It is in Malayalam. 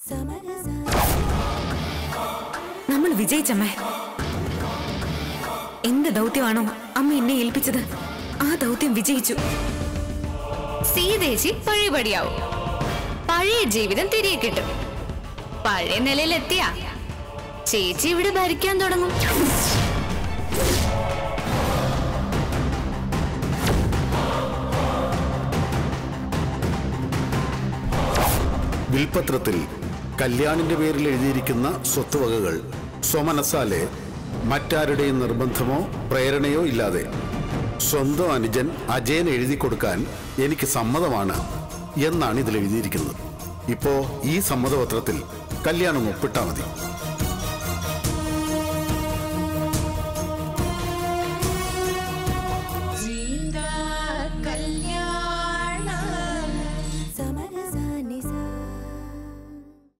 നമ്മൾ വിജയിച്ചമ്മേ. എന്ത് ദൗത്യമാണോ അമ്മ എന്നെ ഏൽപ്പിച്ചത്, ആ ദൗത്യം വിജയിച്ചു. സീതേച്ചി പഴയപടിയാവും, പഴയ ജീവിതം തിരികെ കിട്ടും. പഴയ നിലയിലെത്തിയ ചേച്ചി ഇവിടെ ഭരിക്കാൻ തുടങ്ങും. വിൽപത്രത്തിൽ കല്യാണിന്റെ പേരിൽ എഴുതിയിരിക്കുന്ന സ്വത്തുവകകൾ സ്വമനസാലെ മറ്റാരുടെയും നിർബന്ധമോ പ്രേരണയോ ഇല്ലാതെ സ്വന്തം അനുജൻ അജയൻ എഴുതി കൊടുക്കാൻ എനിക്ക് സമ്മതമാണ് എന്നാണ് ഇതിൽ എഴുതിയിരിക്കുന്നത്. ഇപ്പോ ഈ സമ്മതപത്രത്തിൽ കല്യാണം ഒപ്പിട്ടാൽ മതി.